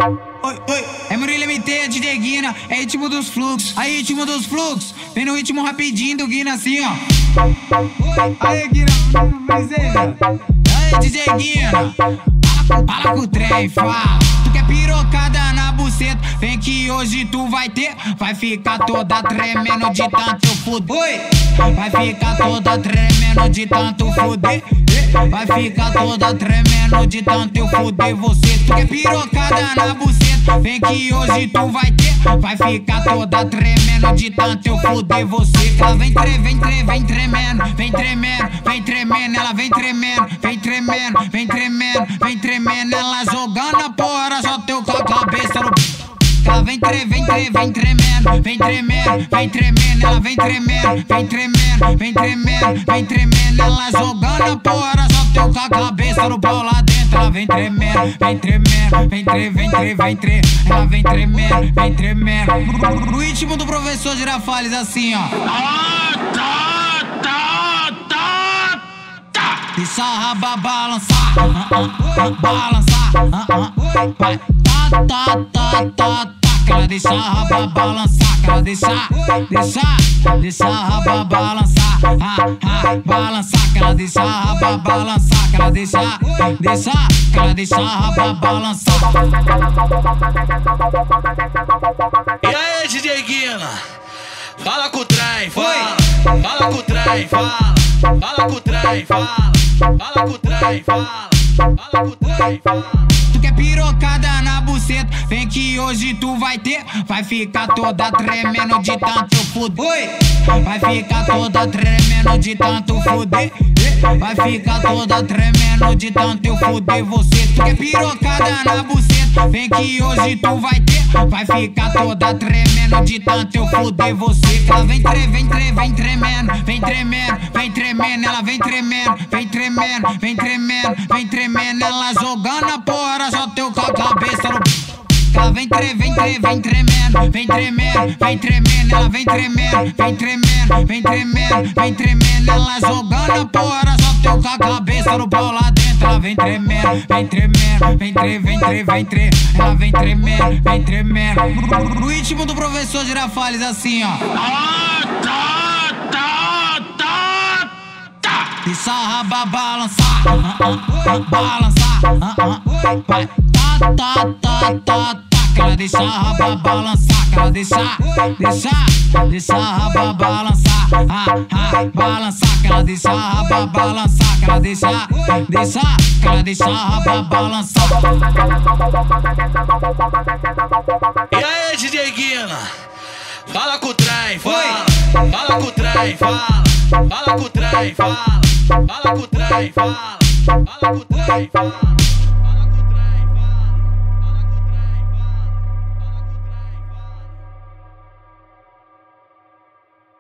Oi, oi. É Murilo MT, DJ Guina, é ritmo dos fluxos. Aí, ritmo dos fluxos. Vem no ritmo rapidinho do Guina assim, ó. Aí, Guina, princesa. Aí, DJ Guina, fala com o trem, fala. Tu quer pirocada na buceta? Vem que hoje tu vai ter. Vai ficar toda tremendo de tanto fuder. Oi. Vai ficar toda tremendo de tanto fuder. Vai ficar toda tremendo de tanto eu fuder você. Tu quer pirocada na buceta? Vem que hoje tu vai ter. Vai ficar toda tremendo de tanto eu fuder você. Ela vem tremendo, vem tremendo, vem tremendo, vem tremendo. Ela vem tremendo, vem tremendo, vem tremendo, vem tremendo. Ela jogando a porra, só teu com a cabeça no... Ela vem tremendo, vem tremendo, vem tremendo, vem tremendo. Ela vem tremendo, vem tremendo, vem tremendo, vem tremendo. Ela jogando a porra, só teu com a cabeça no pau lá dentro. Ela vem tremendo, vem tremendo, vem tremendo, vem tremendo. Ela vem tremendo, vem tremendo. No ritmo do professor Girafales assim, ó. Deixa a raba balançar, balançar, vai, tá. Que ela deixa a raba balançar, que ela deixa a raba balançar, balançar, que ela deixa a raba balançar, que ela que ela deixa a raba balançar. E aí, DJ Guina? Fala com o trem, fala com o trem, fala com o trem, fala com o trem, fala com o trem, fala. Tu quer pirocada na buceta? Vem que hoje tu vai ter. Vai ficar toda tremendo de tanto fuder. Oi. Vai ficar toda tremendo de tanto fuder. Vai ficar toda tremendo de tanto eu fuder você. Tu quer pirocada na buceta? Vem que hoje tu vai ter. Vai ficar toda tremendo de tanto eu fuder você. Ela vem tremendo, vem tremendo, vem tremendo. Ela vem tremendo, vem tremendo, vem tremendo, vem tremendo. Ela jogando a porra, só teu com a cabeça no... Ela vem tremendo, vem tremendo, vem tremendo. Ela vem tremendo, vem tremendo, vem tremendo, vem tremendo. Ela jogando a porra, só teu com a cabeça no pau lá dentro. Ela vem tremendo, vem tremendo, vem tremendo. Ela vem tremendo, vem tremendo. No ritmo do professor Girafales assim, ó. Deixa a raba balançar, balançar, vai, tá. Que ela deixa a raba balançar, que ela deixa a raba balançar, balançar, que ela deixa a raba balançar, que ela que ela deixa a raba balançar. E aí, DJ Guina? Fala com o trem, fala com o trem, fala com o trem, fala com o trem, fala com o trem, fala.